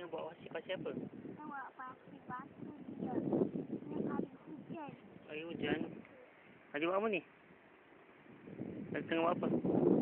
tengah buat pasir apa? Awak pasir batu dia. Ini hari hujan. Air hujan. Lagi buat apa ni? Lagi tengah buat apa?